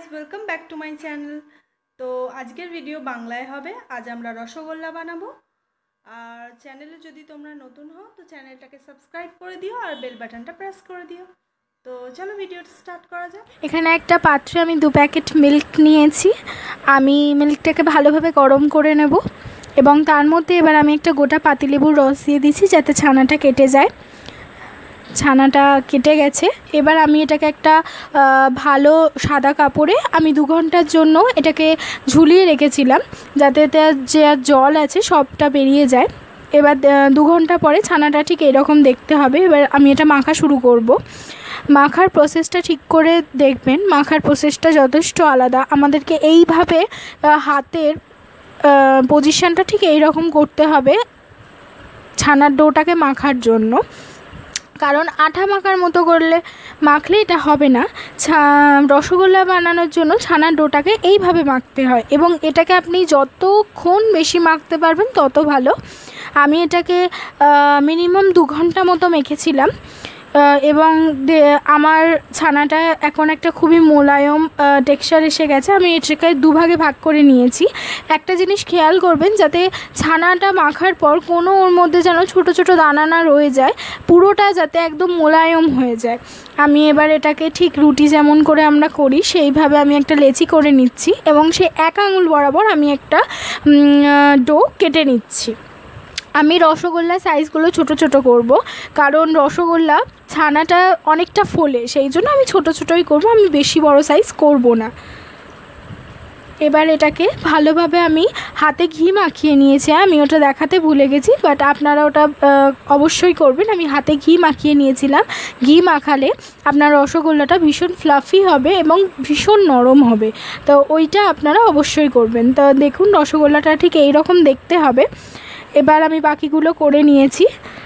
Welcome back to my channel. তো আজকের video বাংলায় হবে। আজ আমরা রসগোল্লা বানাবো। আর চ্যানেলে যদি তোমরা নতুন হও তো চ্যানেলটাকে সাবস্ক্রাইব করে দিও আর বেল বাটনটা প্রেস করে দিও। তো চলো ভিডিওটা স্টার্ট করা যাক। এখানে একটা পাত্রে আমি 2 প্যাকেট মিল্ক নিয়েছি। আমি মিল্কটাকে ভালোভাবে গরম করে নেব এবং তার মধ্যে এবার আমি একটা গোটা পাতিলেবুর রস দিয়ে দিচ্ছি যাতে ছানাটা কেটে যায়। ছানাটা কেটে গেছে। এবার আমি এটাকে একটা ভালো সাদা কাপড়ে আমি 2 ঘন্টার জন্য এটাকে ঝুলিয়ে রেখেছিলাম যাতে যে জল আছে সবটা বেরিয়ে যায়। এবার 2 ঘন্টা পরে ছানাটা ঠিক এরকম দেখতে হবে। এবার আমি এটা মাখা শুরু করব। মাখার প্রসেসটা ঠিক করে দেখবেন, মাখার প্রসেসটা যথেষ্ট আলাদা। আমাদেরকে এইভাবে হাতের পজিশনটা ঠিক এই রকম করতে হবে ছানার ডোটাকে মাখার জন্য, কারণ আঠা মাখার মতো করলে মাখলে এটা হবে না। রসগোল্লা বানানোর জন্য ছানার ডোটাকে এইভাবে মাখতে হয় এবং এটাকে আপনি যতক্ষণ বেশি মাখতে পারবেন তত ভালো। আমি এটাকে মিনিমাম 2 ঘন্টা মতো মেখেছিলাম এবং আমার ছানাটা এখন একটা খুবই মোলায়ম টেক্সচার এসে গেছে। আমি এটাকে 2 ভাগে ভাগ করে নিয়েছি। একটা জিনিস খেয়াল করবেন যাতে ছানাটা মাখার পর কোনো ওর মধ্যে যেন ছোটো ছোটো দানা না রয়ে যায়, পুরোটা যাতে একদম মোলায়ম হয়ে যায়। আমি এবার এটাকে ঠিক রুটি যেমন করে আমরা করি সেইভাবে আমি একটা লেচি করে নিচ্ছি এবং সেই 1 আঙুল বরাবর আমি একটা ডো কেটে নিচ্ছি। আমি রসগোল্লা সাইজগুলো ছোট ছোট করব, কারণ রসগোল্লা ছানাটা অনেকটা ফোলে, সেই জন্য আমি ছোট ছোটই করব, আমি বেশি বড় সাইজ করব না। এবার এটাকে ভালোভাবে আমি হাতে ঘি মাখিয়ে নিয়েছি। আমি ওটা দেখাতে ভুলে গেছি, বাট আপনারা ওটা অবশ্যই করবেন। আমি হাতে ঘি মাখিয়ে নিয়েছিলাম। ঘি মাখালে আপনার রসগোল্লাটা ভীষণ ফ্লাফি হবে এবং ভীষণ নরম হবে, তো ওইটা আপনারা অবশ্যই করবেন। তো দেখুন রসগোল্লাটা ঠিক এই রকম দেখতে হবে। এবার আমি বাকিগুলো করে নিয়েছি।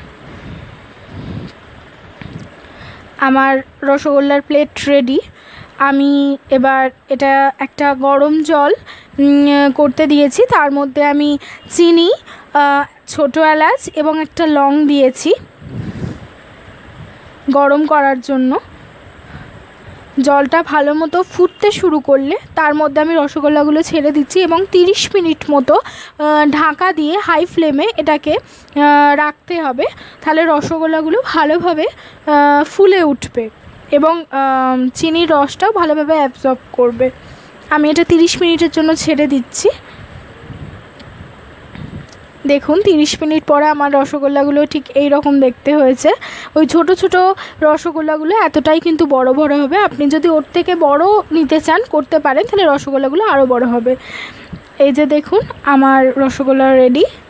আমার রসগোল্লার প্লেট রেডি। আমি এবার এটা একটা গরম জল করতে দিয়েছি, তার মধ্যে আমি চিনি, ছোটো এলাচ এবং একটা লং দিয়েছি গরম করার জন্য। জলটা ভালো মতো ফুটতে শুরু করলে তার মধ্যে আমি রসগোল্লাগুলো ছেড়ে দিচ্ছি এবং 30 মিনিট মতো ঢাকা দিয়ে হাই ফ্লেমে এটাকে রাখতে হবে, তাহলে রসগোল্লাগুলো ভালোভাবে ফুলে উঠবে এবং চিনির রসটাও ভালোভাবে অ্যাবজর্ব করবে। আমি এটা 30 মিনিটের জন্য ছেড়ে দিচ্ছি। দেখুন 30 মিনিট পরে আমার রসগোল্লাগুলো ঠিক এই রকম দেখতে হয়েছে। ওই ছোট ছোট রসগোল্লাগুলো এতটাই কিন্তু বড় বড় হবে। আপনি যদি ওর থেকে বড় নিতে চান করতে পারেন, তাহলে রসগোল্লাগুলো আরও বড় হবে। এই যে দেখুন আমার রসগোল্লা রেডি।